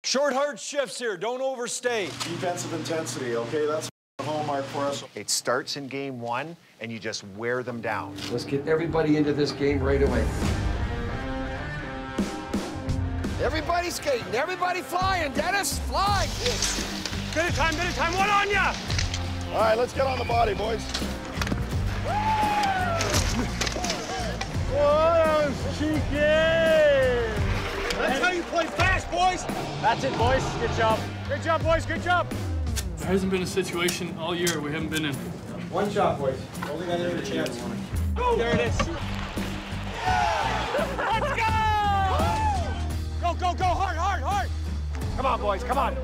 Short, hard shifts here. Don't overstay. Defensive intensity, okay? That's a hallmark for us. It starts in game one, and you just wear them down. Let's get everybody into this game right away. Everybody skating, everybody flying. Dennis, fly. Good time, one on ya! All right, let's get on the body, boys. Oh, that was cheeky! That's how you play fast, boys! That's it, boys. Good job. Good job, boys. Good job. There hasn't been a situation all year we haven't been in. One shot, boys. Only got another chance. There it is. Let's go! Go, go, go! Hard, hard, hard! Come on, boys. Come on.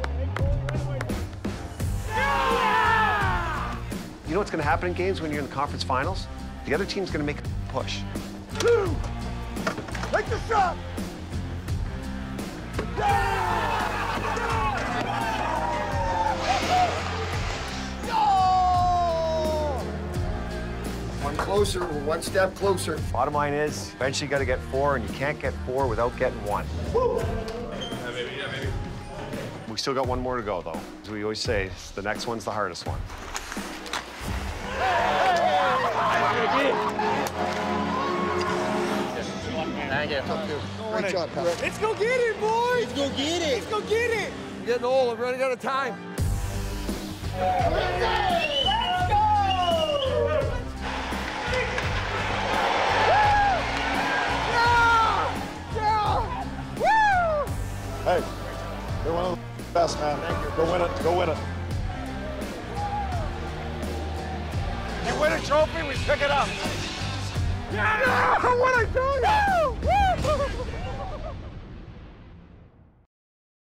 You know what's going to happen in games when you're in the conference finals? The other team's going to make a push. Take the shot! One closer, we're one step closer. Bottom line is, eventually you got to get 4, and you can't get 4 without getting 1. Yeah, baby. We still got one more to go, though. As we always say, the next one's the hardest one. Thank you. Great job, Pat. Let's go get it, boys! Let's go get it! Let's go get it! We're getting old, we're running out of time. Let's go! Hey, you're one of the best, man. Thank you. Go win it. Go win it. You win a trophy, we pick it up. Yeah! What I tell you!